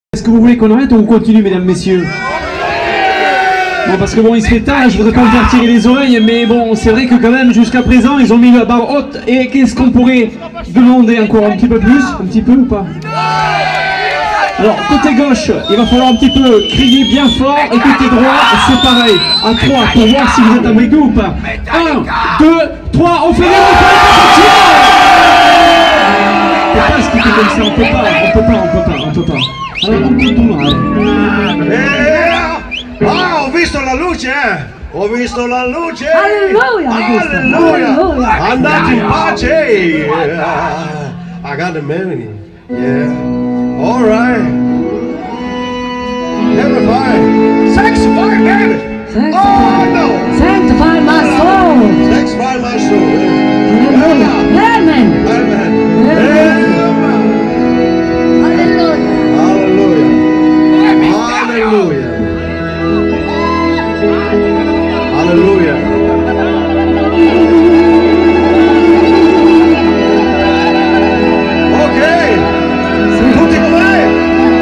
Est-ce que vous voulez qu'on arrête ou on continue, mesdames, messieurs? Bon, parce que bon, il se fait tard, je voudrais pas me faire tirer les oreilles, mais bon, c'est vrai que quand même, jusqu'à présent, ils ont mis la barre haute. Et qu'est-ce qu'on pourrait demander encore un petit peu plus? Un petit peu ou pas? Alors, côté gauche, il va falloir un petit peu crier bien fort, et côté droit, c'est pareil. À 3, pour voir si vous êtes avec nous ou pas. 1, 2, 3, on fait les mots. On peut pas se quitter comme ça, on peut pas. Alors, on continue, Ah, ho visto la luce, Ho visto la luce! Alleluia! Alleluia! Andate in pace! I got the melody. Yeah. All right. Everybody. Sanctify, baby! Oh, no! Sanctify my soul! Sanctify my soul. Hallelujah! Amen! Amen. Hallelujah. Ok, tutti con me?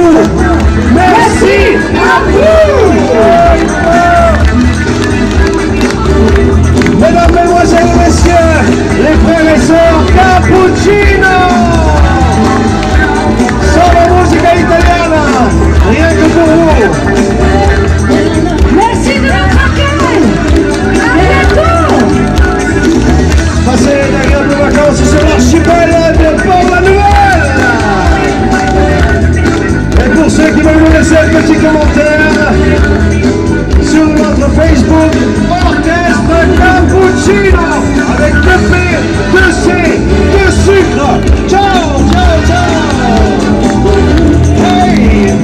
vous. Merci à vous. Mesdames, mesdemoiselles et messieurs, les frères et sœurs Cappuccino. Solo musica italiana, rien que pour vous. Merci de notre accueil. À bientôt. Passez d'agréables vacances sur l'archipel de Port-la-Nouvelle. Et pour ceux qui veulent nous laisser un petit commentaire sur notre Facebook, Orchestre Cappuccino, avec 2 P, 2 C, 2 sucre. Ciao, ciao, ciao. Hey.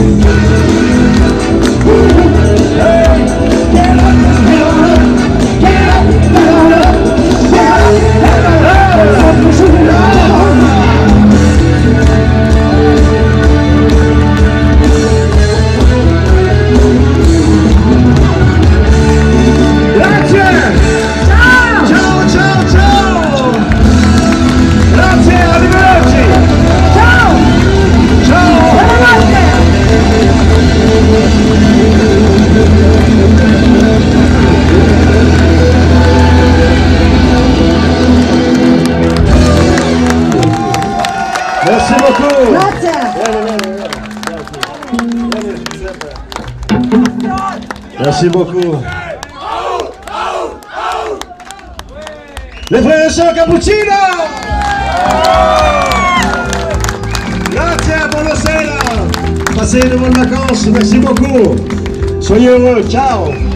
Merci beaucoup. Merci beaucoup. Les frères et sœurs Cappuccino. Grazie, buonasera. Passez de bonnes vacances. Merci beaucoup. Soyez heureux. Ciao.